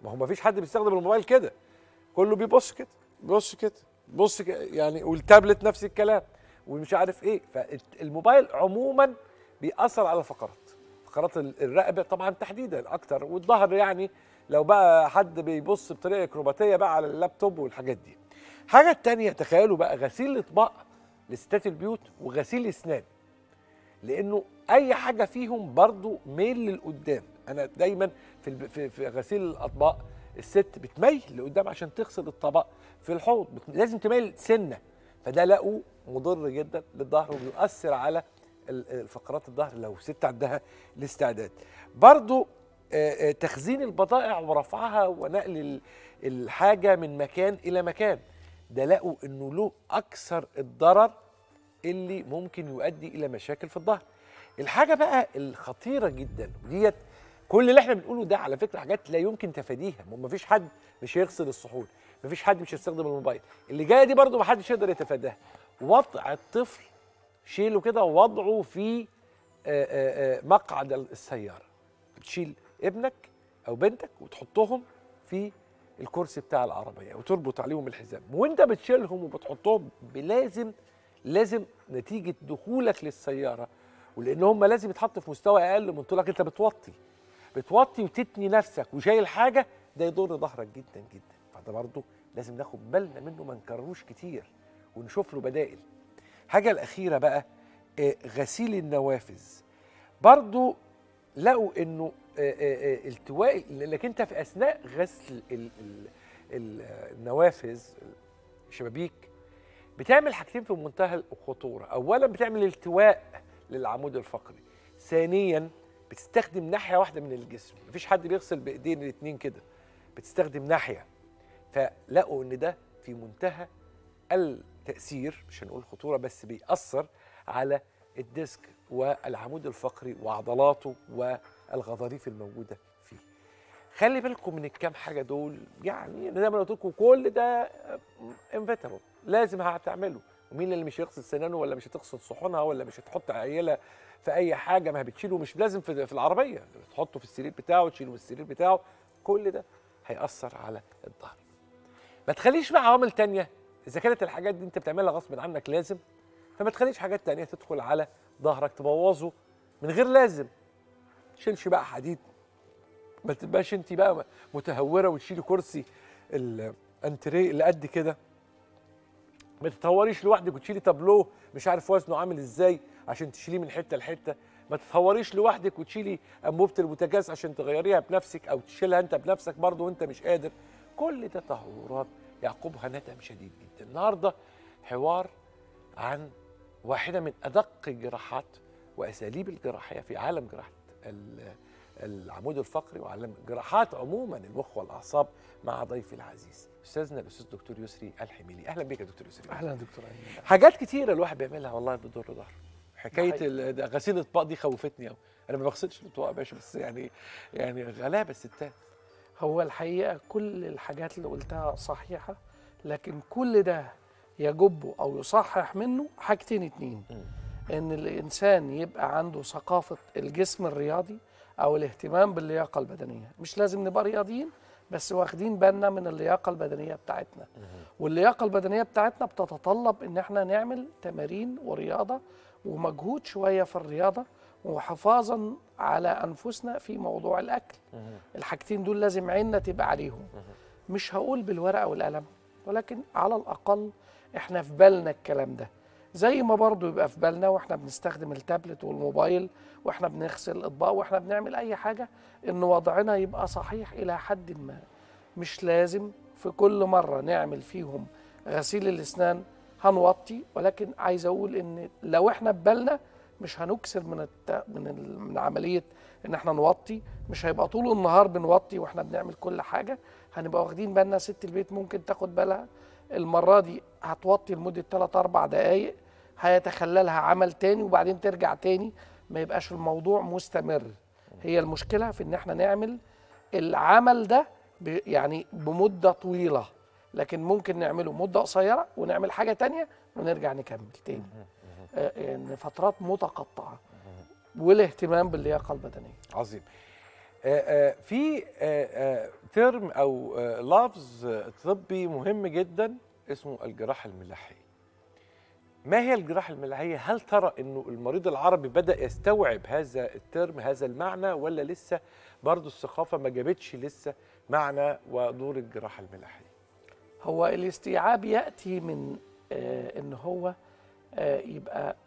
ما هو ما فيش حد بيستخدم الموبايل كده، كله بيبص كده بص كده بص كده يعني، والتابلت نفس الكلام ومش عارف ايه. فالموبايل عموما بيأثر على فقرات الرقبه طبعا تحديدا اكتر، والظهر يعني لو بقى حد بيبص بطريقه اكروباتيه بقى على اللابتوب والحاجات دي. حاجه تانية، تخيلوا بقى غسيل الاطباق لستات البيوت وغسيل الاسنان، لانه اي حاجه فيهم برضو ميل للقدام. انا دايما في غسيل الاطباق الست بتميل لقدام عشان تغسل الطبق، في الحوض لازم تميل سنه، فده لقوا مضر جدا للظهر وبيؤثر على فقرات الظهر لو ست عندها الاستعداد. برضو تخزين البضائع ورفعها ونقل الحاجه من مكان الى مكان، ده لقوا انه له اكثر الضرر اللي ممكن يؤدي الى مشاكل في الظهر. الحاجه بقى الخطيره جدا وديت، كل اللي احنا بنقوله ده على فكره حاجات لا يمكن تفاديها، ما فيش حد مش هيغسل الصحون، ما فيش حد مش هيستخدم الموبايل، اللي جايه دي برضو ما حدش يقدر يتفاداها. وضع الطفل، شيله كده ووضعه في مقعد السياره، تشيل ابنك او بنتك وتحطهم في الكرسي بتاع العربيه وتربط عليهم الحزام، وانت بتشيلهم وبتحطهم لازم نتيجه دخولك للسياره، ولان هم لازم يتحطوا في مستوى اقل من طولك، انت بتوطي وتتني نفسك وشايل حاجه، ده يضر ظهرك جدا جدا. فده برضه لازم ناخد بالنا منه، ما نكرروش كتير ونشوف له بدائل. حاجه الاخيره بقى غسيل النوافذ. برضه لقوا انه التواء، لانك انت في اثناء غسل النوافذ الشبابيك بتعمل حاجتين في منتهى الخطوره. اولا بتعمل التواء للعمود الفقري، ثانيا بتستخدم ناحيه واحده من الجسم، مفيش حد بيغسل بايدين الاثنين كده، بتستخدم ناحيه. فلقوا ان ده في منتهى التاثير، مش هنقول خطوره، بس بيأثر على الديسك والعمود الفقري وعضلاته والغضاريف الموجوده فيه. خلي بالكم من الكام حاجه دول، يعني زي ما قلت لكم كل ده انفيتابل لازم هتعمله. ومين اللي مش هيغسل سنانه، ولا مش هتغسل صحونها، ولا مش هتحط عيله في اي حاجه، ما بتشيله، مش لازم في العربيه، تحطه في السرير بتاعه، تشيله من السرير بتاعه، كل ده هيأثر على الظهر. ما تخليش بقى عوامل تانية، اذا كانت الحاجات دي انت بتعملها غصب عنك لازم، فما تخليش حاجات تانية تدخل على ظهرك تبوظه من غير لازم. تشيلش بقى حديد، ما تبقاش انت بقى متهوره وتشيلي كرسي الانتريه اللي قد كده، ما تتهوريش لوحدك وتشيلي تابلوه مش عارف وزنه عامل ازاي عشان تشيليه من حته لحته، ما تتهوريش لوحدك وتشيلي انبوبه البوتاجاز عشان تغيريها بنفسك او تشيلها انت بنفسك برضه وانت مش قادر. كل ده تهورات يعقبها ندم شديد جدا. النهارده حوار عن واحده من ادق الجراحات واساليب الجراحيه في عالم جراحه العمود الفقري وعالم جراحات عموما المخ والاعصاب، مع ضيفي العزيز استاذنا الاستاذ دكتور يسري الحميلي. اهلا بك يا دكتور يسري. اهلا دكتور أمين. حاجات كتيره الواحد بيعملها والله بتضر ظهره. حكايه غسيل الاطباق دي خوفتني قوي، انا ما بغسلش الاطباق يا باشا، بس يعني غلابه الستات. هو الحقيقه كل الحاجات اللي قلتها صحيحه، لكن كل ده يجب او يصحح منه حاجتين اتنين. ان الانسان يبقى عنده ثقافه الجسم الرياضي او الاهتمام باللياقه البدنيه. مش لازم نبقى رياضيين، بس واخدين بالنا من اللياقه البدنيه بتاعتنا. واللياقه البدنيه بتاعتنا بتتطلب ان احنا نعمل تمارين ورياضه ومجهود شويه في الرياضه، وحفاظا على انفسنا في موضوع الاكل. الحاجتين دول لازم عيننا تبقى عليهم. مش هقول بالورقه والقلم، ولكن على الاقل احنا في بالنا الكلام ده، زي ما برضو يبقى في بالنا واحنا بنستخدم التابلت والموبايل واحنا بنغسل الاطباق واحنا بنعمل اي حاجه، ان وضعنا يبقى صحيح الى حد ما. مش لازم في كل مره نعمل فيهم غسيل الاسنان هنوطي، ولكن عايز اقول ان لو احنا في بالنا مش هنكسر من عمليه ان احنا نوطي. مش هيبقى طول النهار بنوطي واحنا بنعمل كل حاجه، هنبقى واخدين بالنا. ست البيت ممكن تاخد بالها المره دي هتوطي لمده 3-4 دقائق، هيتخللها عمل تاني وبعدين ترجع تاني، ما يبقاش الموضوع مستمر. هي المشكله في ان احنا نعمل العمل ده يعني بمده طويله، لكن ممكن نعمله مده قصيره ونعمل حاجه تانيه ونرجع نكمل تاني. يعني فترات متقطعه، والاهتمام باللياقه البدنيه. عظيم. في ترم او لفظ طبي مهم جدا اسمه الجراحه الملاحيه. ما هي الجراحه الملاحيه؟ هل ترى انه المريض العربي بدأ يستوعب هذا الترم، هذا المعنى، ولا لسه برضه الثقافه ما جابتش لسه معنى ودور الجراحه الملاحيه؟ هو الاستيعاب يأتي من ان هو يبقى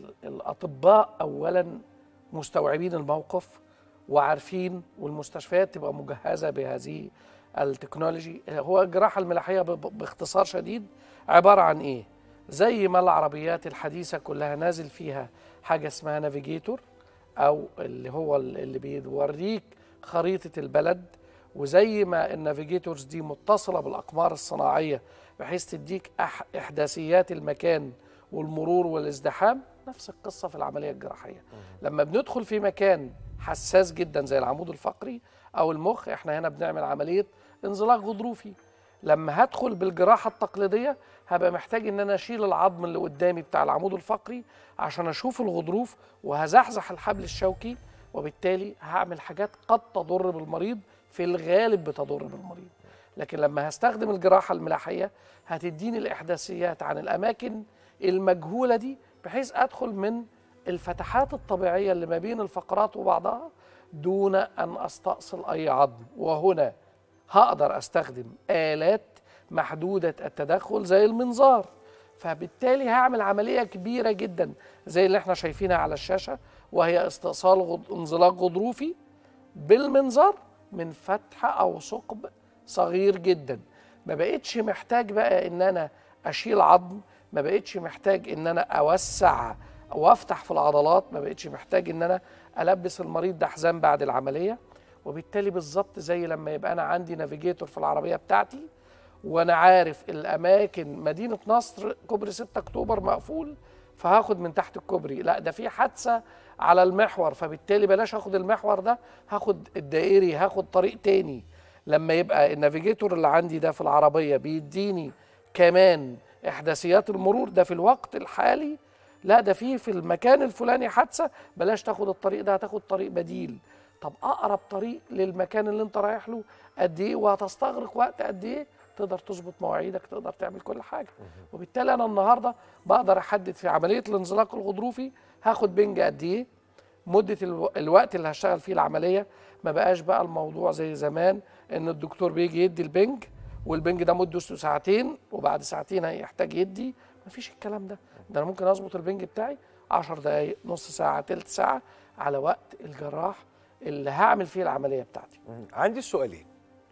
الأطباء أولا مستوعبين الموقف وعارفين، والمستشفيات تبقى مجهزة بهذه التكنولوجي. هو الجراحة الملاحية باختصار شديد عبارة عن إيه؟ زي ما العربيات الحديثة كلها نازل فيها حاجة اسمها نافيجيتور، أو اللي هو اللي بيوريك خريطة البلد، وزي ما النافيجيتورز دي متصلة بالأقمار الصناعية بحيث تديك إحداثيات المكان والمرور والازدحام، نفس القصة في العملية الجراحية. لما بندخل في مكان حساس جدا زي العمود الفقري أو المخ، احنا هنا بنعمل عملية انزلاق غضروفي. لما هدخل بالجراحة التقليدية هبقى محتاج ان انا اشيل العظم اللي قدامي بتاع العمود الفقري عشان اشوف الغضروف، وهزحزح الحبل الشوكي، وبالتالي هعمل حاجات قد تضر بالمريض، في الغالب بتضر بالمريض. لكن لما هستخدم الجراحة الملاحية هتديني الإحداثيات عن الأماكن المجهولة دي، بحيث أدخل من الفتحات الطبيعية اللي ما بين الفقرات وبعضها دون أن أستأصل أي عظم. وهنا هقدر أستخدم آلات محدودة التدخل زي المنظار، فبالتالي هعمل عملية كبيرة جدا زي اللي احنا شايفينها على الشاشة، وهي استئصال انزلاق غضروفي بالمنظار من فتحة أو ثقب صغير جدا. ما بقتش محتاج بقى ان انا اشيل عظم، ما بقتش محتاج ان انا اوسع وافتح في العضلات، ما بقتش محتاج ان انا البس المريض ده حزام بعد العمليه. وبالتالي بالظبط زي لما يبقى انا عندي نافيجيتور في العربيه بتاعتي، وانا عارف الاماكن، مدينه نصر كوبري 6 اكتوبر مقفول فهاخد من تحت الكوبري، لا ده في حادثه على المحور فبالتالي بلاش اخد المحور ده، هاخد الدائري، هاخد طريق تاني. لما يبقى النافيجيتور اللي عندي ده في العربية بيديني كمان إحداثيات المرور ده في الوقت الحالي، لا ده في المكان الفلاني حادثة، بلاش تاخد الطريق ده، هتاخد طريق بديل. طب أقرب طريق للمكان اللي انت رايح له قد إيه، وهتستغرق وقت قد إيه، تقدر تظبط مواعيدك، تقدر تعمل كل حاجة. وبالتالي أنا النهاردة بقدر أحدد في عملية الانزلاق الغضروفي هاخد بنج قد إيه، مدة الوقت اللي هشتغل فيه العملية. ما بقاش بقى الموضوع زي زمان ان الدكتور بيجي يدي البنج والبنج ده مدته ساعتين وبعد ساعتين هيحتاج يدي، مفيش الكلام ده. ده انا ممكن اظبط البنج بتاعي 10 دقايق، نص ساعة، تلت ساعة، على وقت الجراح اللي هعمل فيه العملية بتاعتي. عندي سؤالين.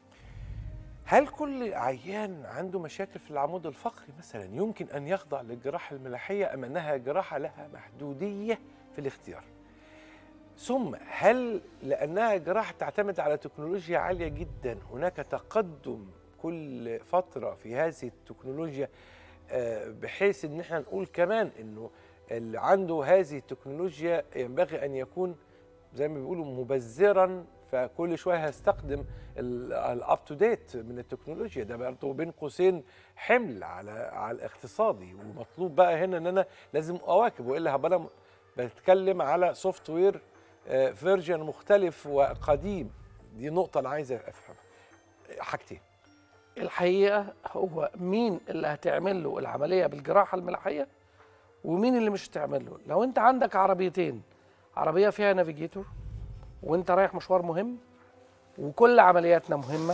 هل كل عيان عنده مشاكل في العمود الفقري مثلا يمكن ان يخضع للجراحة الملاحية، ام انها جراحة لها محدودية في الاختيار؟ ثم هل لأنها جراحة تعتمد على تكنولوجيا عالية جدا هناك تقدم كل فترة في هذه التكنولوجيا، بحيث ان احنا نقول كمان انه اللي عنده هذه التكنولوجيا ينبغي ان يكون زي ما بيقولوا مبذرا، فكل شويه هيستخدم الاب تو ديت من التكنولوجيا. ده برضه بين قوسين حمل على الاقتصادي، ومطلوب بقى هنا ان انا لازم اواكب، والا هبقى انا بتكلم على سوفت وير فيرجن مختلف وقديم. دي نقطة أنا عايز أفهمها. حاجتين. الحقيقة هو مين اللي هتعمل له العملية بالجراحة الملاحية ومين اللي مش هتعمل له. لو أنت عندك عربيتين، عربية فيها نافيجيتور وأنت رايح مشوار مهم وكل عملياتنا مهمة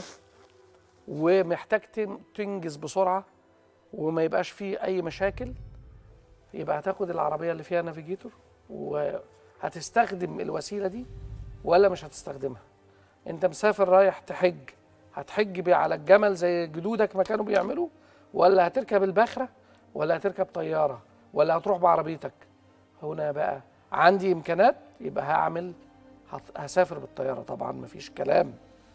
ومحتاج تنجز بسرعة وما يبقاش فيه أي مشاكل، يبقى هتاخد العربية اللي فيها نافيجيتور وهتستخدم الوسيلة دي ولا مش هتستخدمها. انت مسافر رايح تحج، هتحج بيه على الجمل زي جدودك ما كانوا بيعملوا، ولا هتركب الباخرة، ولا هتركب طيارة، ولا هتروح بعربيتك؟ هنا بقى عندي إمكانات، يبقى هسافر بالطيارة طبعا، مفيش كلام.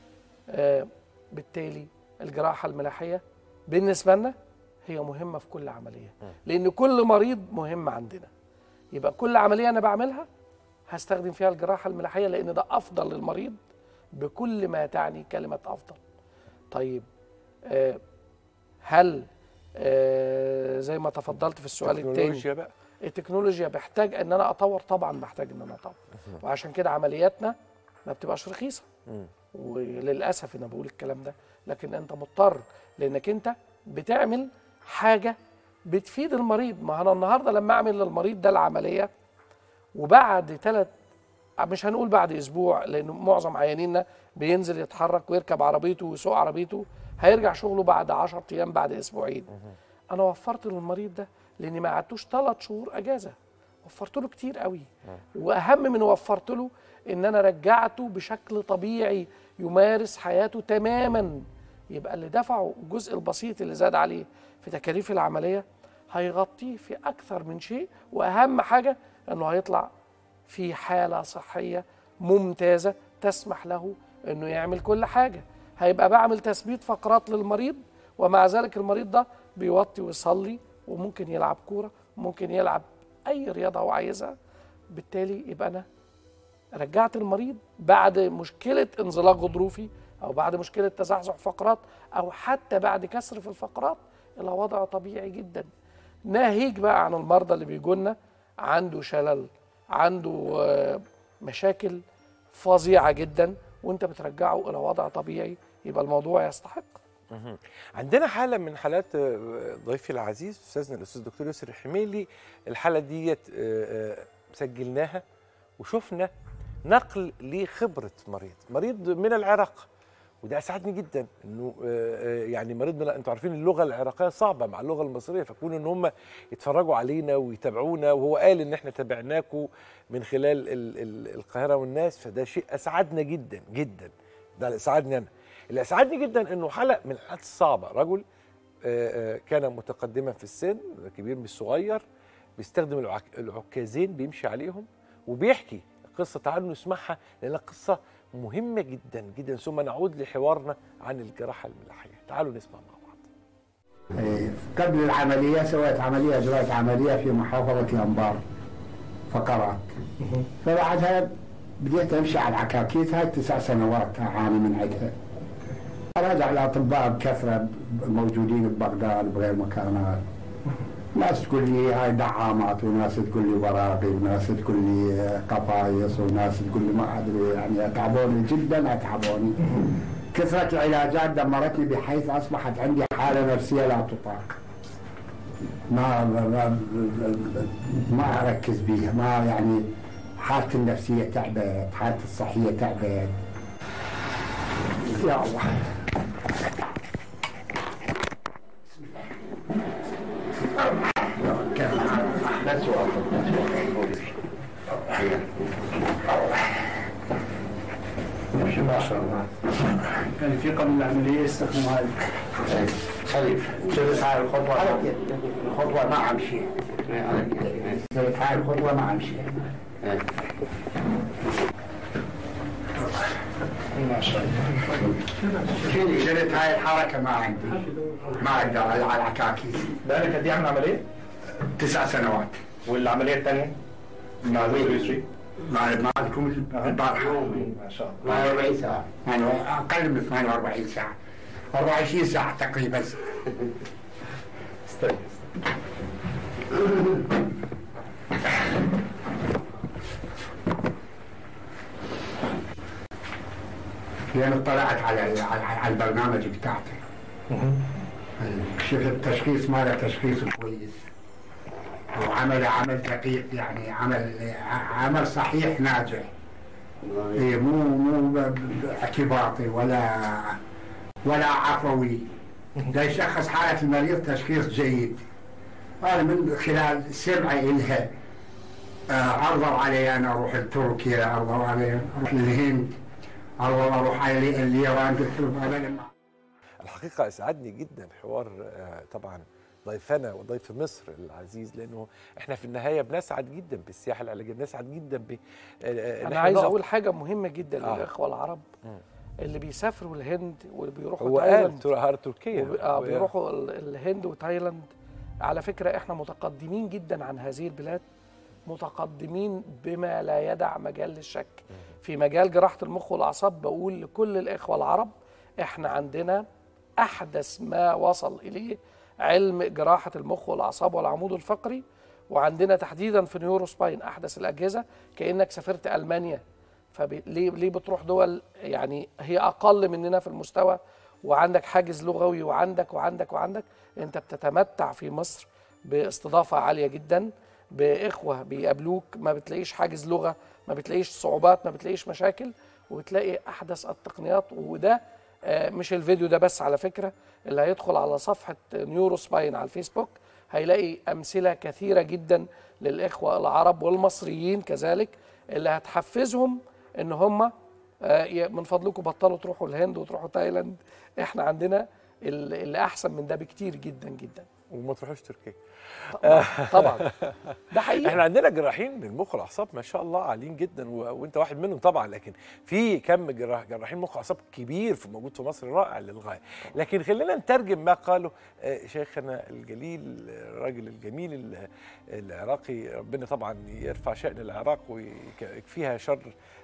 بالتالي الجراحة الملاحية بالنسبة لنا هي مهمة في كل عملية، لأن كل مريض مهم عندنا. يبقى كل عملية أنا بعملها هستخدم فيها الجراحة الملاحية، لأن ده أفضل للمريض بكل ما تعني كلمة أفضل. طيب هل زي ما تفضلت في السؤال التاني التكنولوجيا بحتاج ان انا اطور؟ طبعا بحتاج ان انا اطور، وعشان كده عملياتنا ما بتبقاش رخيصه. وللاسف انا بقول الكلام ده، لكن انت مضطر لانك انت بتعمل حاجه بتفيد المريض. ما انا النهارده لما اعمل للمريض ده العمليه وبعد مش هنقول بعد اسبوع، لان معظم عيانينا بينزل يتحرك ويركب عربيته ويسوق عربيته هيرجع شغله بعد 10 ايام، بعد اسبوعين. انا وفرت للمريض ده لاني ما قعدتوش 3 شهور اجازه، وفرت له كتير قوي. واهم من وفرت له ان انا رجعته بشكل طبيعي يمارس حياته تماما. يبقى اللي دفعه الجزء البسيط اللي زاد عليه في تكاليف العمليه هيغطيه في اكثر من شيء، واهم حاجه انه هيطلع في حاله صحيه ممتازه تسمح له انه يعمل كل حاجه. هيبقى بعمل تثبيت فقرات للمريض، ومع ذلك المريض ده بيوطي ويصلي وممكن يلعب كوره وممكن يلعب اي رياضه هو عايزها. بالتالي يبقى انا رجعت المريض بعد مشكله انزلاق غضروفي او بعد مشكله تزحزح فقرات او حتى بعد كسر في الفقرات الى وضع طبيعي جدا. ناهيك بقى عن المرضى اللي بيجولنا عنده شلل، عنده مشاكل فظيعه جدا، وانت بترجعه الى وضع طبيعي، يبقى الموضوع يستحق. عندنا حاله من حالات ضيفي العزيز استاذنا الاستاذ الدكتور يسر الحميلي. الحاله ديت سجلناها وشفنا نقل لخبره مريض من العراق، وده اسعدني جدا انه يعني مريض انتوا عارفين اللغه العراقيه صعبه مع اللغه المصريه، فكون ان هم يتفرجوا علينا ويتابعونا، وهو قال ان احنا تابعناكم من خلال القاهره والناس، فده شيء اسعدنا جدا جدا. ده اللي اسعدني انا. اللي اسعدني جدا انه حلقه من الحالات الصعبه، رجل كان متقدما في السن، كبير مش صغير، بيستخدم العكازين بيمشي عليهم وبيحكي قصه. تعالوا نسمعها لان قصه مهمه جدا جدا، ثم نعود لحوارنا عن الجراحه الملاحيه. تعالوا نسمع مع بعض. قبل العمليه سويت عمليه، اجريت عمليه في محافظه الانبار فقرات، فبعدها بديت امشي على العكاكيت. هاي 9 سنوات اعاني من عندها. اراجع الاطباء بكثره موجودين ببغداد بغير مكانات، ناس تقول لي هاي دعامات، وناس تقول لي براقي، وناس تقول لي قفايص، وناس تقول لي ما ادري، يعني اتعبوني جدا، اتعبوني. كثره العلاجات دمرتني بحيث اصبحت عندي حاله نفسيه لا تطاق. ما اركز بيها، ما يعني حالتي النفسيه تعبت، حالتي الصحيه تعبت. يا الله. ما شاء الله. يعني في قبل العمليه يستخدموا هذه. خليف سويت هاي الخطوه ما امشي. سويت هاي الخطوه ما امشي. ما شاء الله. شلت هاي الحركه ما عندي، ما اقدر على العكاكيس. بقالك قد ايه عامل عمليه؟ 9 سنوات. والعمليه الثانيه؟ مع السويسري؟ معكم البارحه. ما شاء الله. 48 ساعه، يعني اقل من 48 ساعه، 24 ساعه تقريبا. استنى. لأن اطلعت على البرنامج بتاعته. شفت التشخيص ماله تشخيص كويس، وعمل دقيق، يعني عمل صحيح ناجح. إيه مو اعتباطي ولا عفوي. ده يشخص حالة المريض تشخيص جيد. أنا من خلال سمعي إلها عرضوا علي أنا أروح لتركيا، عرضوا علي أروح للهند، اروح على اليابان. قلت له ابدا. الحقيقه اسعدني جدا حوار طبعا ضيفنا وضيف مصر العزيز، لانه احنا في النهايه بنسعد جدا بالسياحه العلاجيه، بنسعد جدا انا عايز اقول حاجه مهمه جدا للاخوه العرب اللي بيسافروا الهند واللي بيروحوا تايلاند، تركيا بيروحوا الهند وتايلاند. على فكره احنا متقدمين جدا عن هذه البلاد، متقدمين بما لا يدع مجال للشك. في مجال جراحة المخ والأعصاب بقول لكل الإخوة العرب إحنا عندنا أحدث ما وصل إليه علم جراحة المخ والأعصاب والعمود الفقري، وعندنا تحديدا في نيورو سباين أحدث الأجهزة. كأنك سافرت ألمانيا فليه بتروح دول يعني هي اقل مننا في المستوى، وعندك حاجز لغوي وعندك انت بتتمتع في مصر باستضافه عاليه جدا، باخوه بيقابلوك، ما بتلاقيش حاجز لغه، ما بتلاقيش صعوبات، ما بتلاقيش مشاكل، وبتلاقي احدث التقنيات. وده مش الفيديو ده بس على فكره، اللي هيدخل على صفحه نيورو سباين على الفيسبوك هيلاقي امثله كثيره جدا للاخوه العرب والمصريين كذلك، اللي هتحفزهم ان هم من فضلكم بطلوا تروحوا الهند وتروحوا تايلاند، احنا عندنا اللي احسن من ده بكتير جدا جدا. وما تروحوش تركيا. طبعا ده حقيقي. احنا عندنا جراحين للمخ والاعصاب ما شاء الله عاليين جدا، وانت واحد منهم طبعا، لكن في كم جراحين مخ واعصاب كبير موجود في مصر رائع للغايه. لكن خلينا نترجم ما قاله شيخنا الجليل، الراجل الجميل العراقي، ربنا طبعا يرفع شأن العراق ويكفيها شر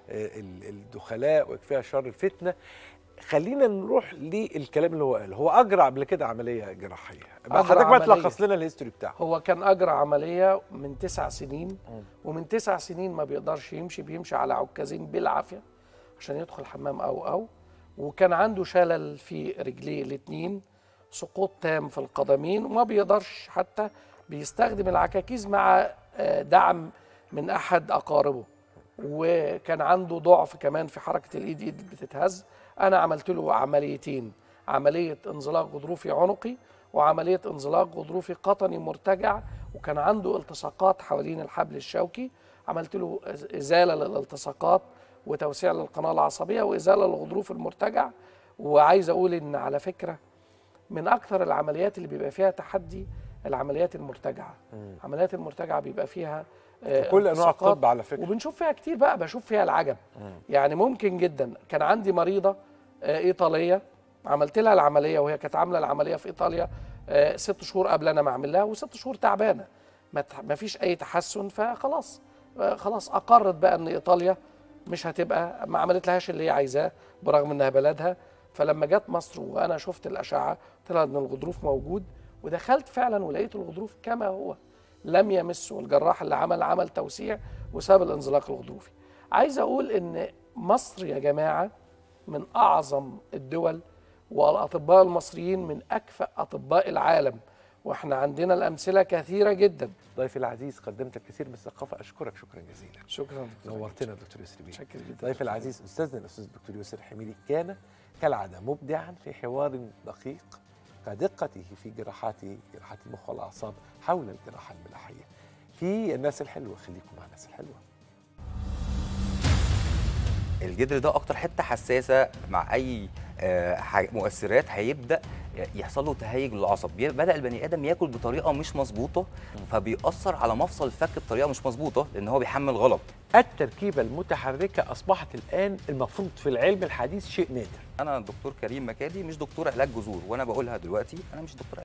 الدخلاء ويكفيها شر الفتنه. خلينا نروح للكلام اللي هو قاله. هو اجرى قبل كده عمليه جراحيه، حضرتك بقى تلخص لنا الهيستوري بتاعه. هو كان اجرى عمليه من 9 سنين، ومن 9 سنين ما بيقدرش يمشي، بيمشي على عكازين بالعافيه عشان يدخل حمام او وكان عنده شلل في رجليه الاثنين، سقوط تام في القدمين، وما بيقدرش حتى بيستخدم العكاكيز مع دعم من احد اقاربه، وكان عنده ضعف كمان في حركه الايد بتتهز. انا عملت له عمليتين، عمليه انزلاق غضروفي عنقي وعمليه انزلاق غضروفي قطني مرتجع، وكان عنده التصاقات حوالين الحبل الشوكي. عملت له ازاله للالتصاقات وتوسيع للقناه العصبيه وازاله للغضروف المرتجع. وعايز اقول ان على فكره من اكثر العمليات اللي بيبقى فيها تحدي العمليات المرتجعه. عمليات المرتجعه بيبقى فيها كل انواع الطب على فكره، وبنشوف فيها كتير بقى، بشوف فيها العجب. يعني ممكن جدا. كان عندي مريضه ايطاليه عملت لها العمليه، وهي كانت عامله العمليه في ايطاليا 6 شهور قبل انا ما اعمل لها، و6 شهور تعبانه ما فيش اي تحسن، فخلاص خلاص اقرت بقى ان ايطاليا مش هتبقى، ما عملت لهاش اللي هي عايزاه برغم انها بلدها. فلما جت مصر وانا شفت الاشعه طلع ان الغضروف موجود، ودخلت فعلا ولقيت الغضروف كما هو لم يمسه. الجراح اللي عمل توسيع وساب الانزلاق الغضروفي. عايز اقول ان مصر يا جماعه من اعظم الدول، والاطباء المصريين من اكفأ اطباء العالم، واحنا عندنا الامثله كثيره جدا. ضيفي العزيز قدمت الكثير من الثقافه، اشكرك شكرا جزيلا. شكرا دكتور، نورتنا دكتور يسري بيه. شكرا جدا. ضيفي العزيز استاذنا الاستاذ الدكتور يسر حميدي كان كالعاده مبدعا في حوار دقيق كدقته في جراحات المخ والاعصاب حول الجراحه الملاحيه. في الناس الحلوه، خليكم مع الناس الحلوه. الجدر ده اكتر حته حساسه مع اي مؤثرات، هيبدا يحصل له تهيج للعصب. بدا البني ادم ياكل بطريقه مش مظبوطه، فبيأثر على مفصل الفك بطريقه مش مظبوطه لان هو بيحمل غلط. التركيبه المتحركه اصبحت الان المفروض في العلم الحديث شيء نادر. انا دكتور كريم مكادي، مش دكتور علاج جذور، وانا بقولها دلوقتي انا مش دكتور